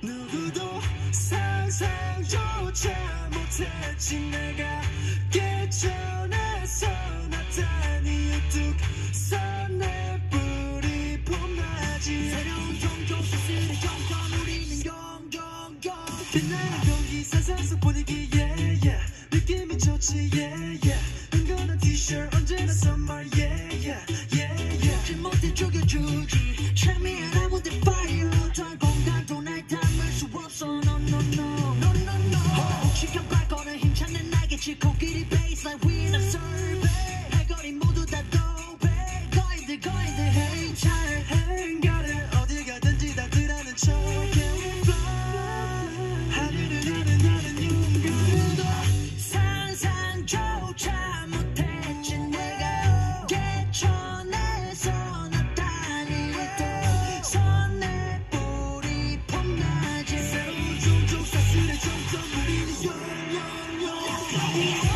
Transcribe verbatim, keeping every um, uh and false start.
누구도 상상조차 못했지 내가 깨쳐내서 나타니 우뚝 선내 뿌리 봄맞이 새로운 종종 스스로 정권 우리는 영영영 빛나는 공기 산산속 분위기 yeah yeah 느낌이 좋지 yeah yeah 은근한 티셔츠 언제나 summer yeah yeah yeah yeah 지 못해 죽여주지 참이한 아무데 fire 덜 공간도 날 담을 수 없어 no no no no no no 시간 바꿔는 힘찬 날개치 코끼리 bass like we in a survey 할거리 모두 다 도배 거인들 거인들 hate 잘 행가를 어딜 가든지 다들 아는 척 yeah fly 하늘을 나는 나는 윤구도 상상조차 못했지 내가 깨쳐내서 나타니 또 선내 뿌리 봄맞이 새로운 종종 사슬의 정점 우리는 영영영